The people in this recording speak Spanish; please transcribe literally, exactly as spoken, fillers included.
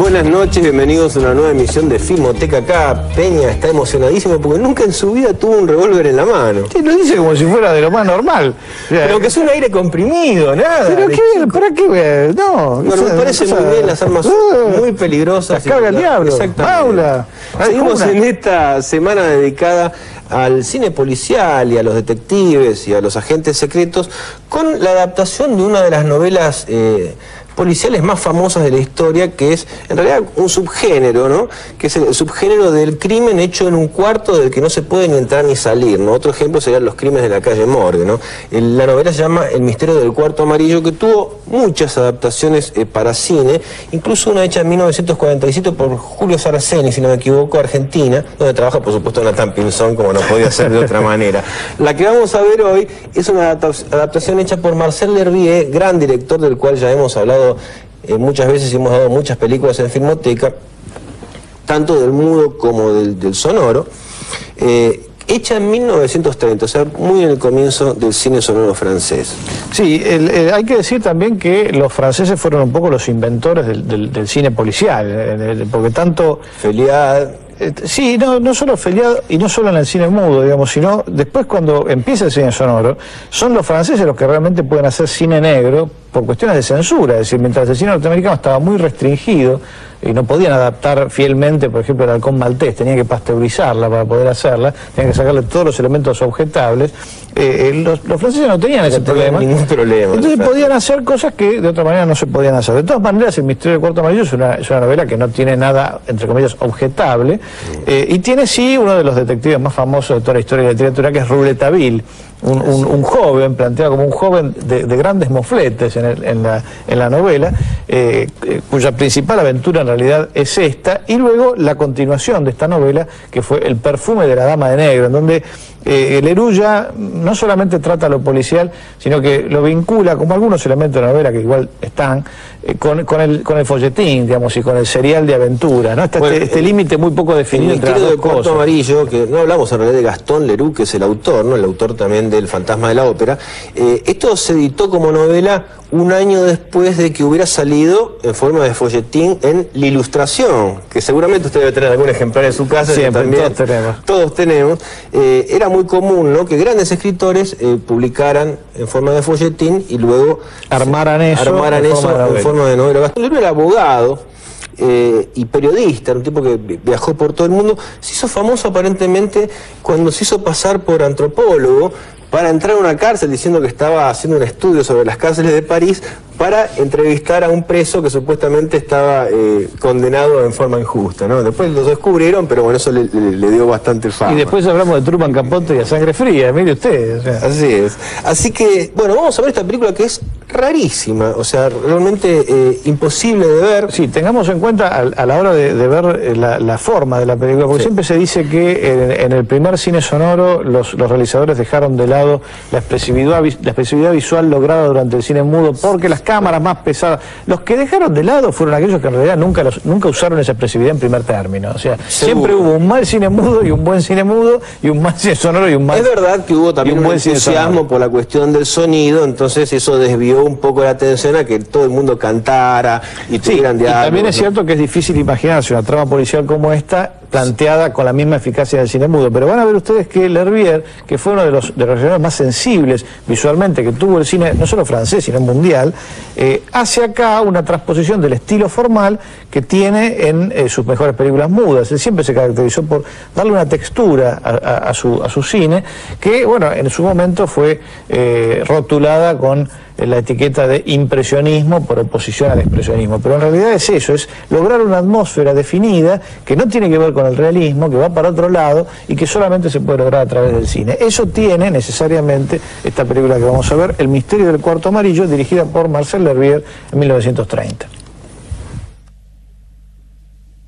buenas noches, bienvenidos a una nueva emisión de Filmoteca. Acá Peña está emocionadísimo porque nunca en su vida tuvo un revólver en la mano. Sí, lo dice como si fuera de lo más normal. Pero que es un aire comprimido, nada. ¿Pero qué? ¿Para qué? No. Bueno, me parece muy bien, las armas son muy peligrosas. Las carga el diablo. Exactamente. Paula. Seguimos en esta semana dedicada al cine policial y a los detectives y a los agentes secretos con la adaptación de una de las novelas eh, policiales más famosas de la historia, que es en realidad un subgénero, ¿no? Que es el subgénero del crimen hecho en un cuarto del que no se puede ni entrar ni salir, ¿no? Otro ejemplo serían los crímenes de la calle Morgue, ¿no? El, la novela se llama El misterio del cuarto amarillo, que tuvo muchas adaptaciones eh, para cine, incluso una hecha en mil novecientos cuarenta y siete por Julio Saraceni, si no me equivoco, Argentina, donde trabaja por supuesto Nathan Pinzón, como no podía ser de otra manera. La que vamos a ver hoy es una adaptación hecha por Marcel L'Herbier, gran director del cual ya hemos hablado Eh, muchas veces, hemos dado muchas películas en Filmoteca, tanto del mudo como del, del sonoro, eh, hecha en mil novecientos treinta, o sea, muy en el comienzo del cine sonoro francés. Sí, el, el, hay que decir también que los franceses fueron un poco los inventores del, del, del cine policial, eh, porque tanto... Feliad... Eh, sí, no, no solo Feliad y no solo en el cine mudo, digamos, sino después cuando empieza el cine sonoro, son los franceses los que realmente pueden hacer cine negro por cuestiones de censura, es decir, mientras el cine norteamericano estaba muy restringido y no podían adaptar fielmente, por ejemplo, el halcón maltés, tenían que pasteurizarla para poder hacerla, tenían que sacarle todos los elementos objetables, eh, los, los franceses no tenían no ese problema, ningún problema, entonces podían hacer cosas que de otra manera no se podían hacer. De todas maneras, El misterio del cuarto amarillo es una, es una novela que no tiene nada, entre comillas, objetable, eh, y tiene sí uno de los detectives más famosos de toda la historia de la literatura, que es Rouletabille, un, un, un joven, planteado como un joven de, de grandes mofletes en, el, en, la, en la novela, eh, eh, cuya principal aventura en realidad es esta, y luego la continuación de esta novela, que fue El perfume de la dama de negro, en donde eh, Leroux ya no solamente trata lo policial, sino que lo vincula, como algunos elementos de la novela que igual están, eh, con, con, el, con el folletín, digamos, y con el serial de aventura, ¿no? Está bueno, este, este límite muy poco definido entre las dos cosas. El misterio del cuarto amarillo, que no hablamos en realidad de Gastón Leroux, que es el autor, ¿no? El autor también del Fantasma de la Ópera. Eh, esto se editó como novela un año después de que hubiera salido en forma de folletín en La Ilustración, que seguramente usted debe tener algún ejemplar en su casa. Siempre, también todos tenemos. Todos tenemos. Eh, era muy común, ¿no?, que grandes escritores eh, publicaran en forma de folletín y luego armaran eso, armaran en, eso forma en forma de novela. Gastón Leroux era abogado eh, y periodista, era un tipo que viajó por todo el mundo. Se hizo famoso aparentemente cuando se hizo pasar por antropólogo para entrar a una cárcel diciendo que estaba haciendo un estudio sobre las cárceles de París para entrevistar a un preso que supuestamente estaba eh, condenado en forma injusta, ¿no? Después lo descubrieron, pero bueno, eso le, le, le dio bastante fama. Y después hablamos de Truman Capote y a Sangre Fría, mire usted. O sea. Así es. Así que, bueno, vamos a ver esta película que es rarísima, o sea, realmente eh, imposible de ver. Sí, tengamos en cuenta a, a la hora de, de ver la, la forma de la película, porque sí, siempre se dice que en, en el primer cine sonoro los, los realizadores dejaron de lado la expresividad, la expresividad visual lograda durante el cine mudo, porque las cámaras más pesadas, los que dejaron de lado fueron aquellos que en realidad nunca, los, nunca usaron esa expresividad en primer término, o sea, Seguro. siempre hubo un mal cine mudo y un buen cine mudo, y un mal cine sonoro y un mal... Es verdad que hubo también un, un entusiasmo por la cuestión del sonido, entonces eso desvió un poco la atención a que todo el mundo cantara y tuvieran sí, diálogos. Y también es cierto que es difícil imaginarse una trama policial como esta planteada con la misma eficacia del cine mudo, pero van a ver ustedes que L'Herbier, que fue uno de los, de los realizadores más sensibles visualmente que tuvo el cine, no solo francés, sino mundial, eh, hace acá una transposición del estilo formal que tiene en eh, sus mejores películas mudas. Él siempre se caracterizó por darle una textura a, a, a, su, a su cine, que, bueno, en su momento fue eh, rotulada con la etiqueta de impresionismo por oposición al expresionismo, pero en realidad es eso, es lograr una atmósfera definida que no tiene que ver con el realismo, que va para otro lado y que solamente se puede lograr a través del cine. Eso tiene necesariamente esta película que vamos a ver, El misterio del cuarto amarillo, dirigida por Marcel L'Herbier en mil novecientos treinta.